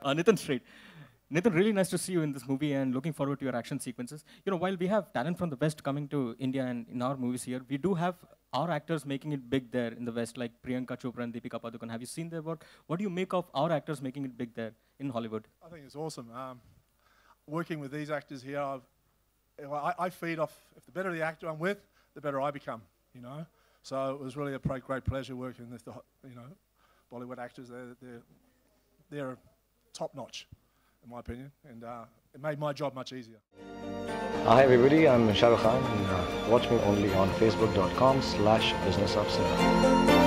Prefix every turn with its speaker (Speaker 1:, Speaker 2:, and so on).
Speaker 1: Nitin straight. Nitin, really nice to see you in this movie and looking forward to your action sequences. You know, while we have talent from the West coming to India and in our movies here, we do have our actors making it big there in the West, like Priyanka Chopra and Deepika Padukone. Have you seen their work? What do you make of our actors making it big there in Hollywood?
Speaker 2: I think it's awesome. Working with these actors here, I feed off, if the better the actor I'm with, the better I become, you know. So it was really a great pleasure working with the, you know, Bollywood actors. They're top notch, in my opinion, and it made my job much easier.
Speaker 3: Hi everybody, I'm Shah Rukh Khan, and watch me only on facebook.com/businessofcinema.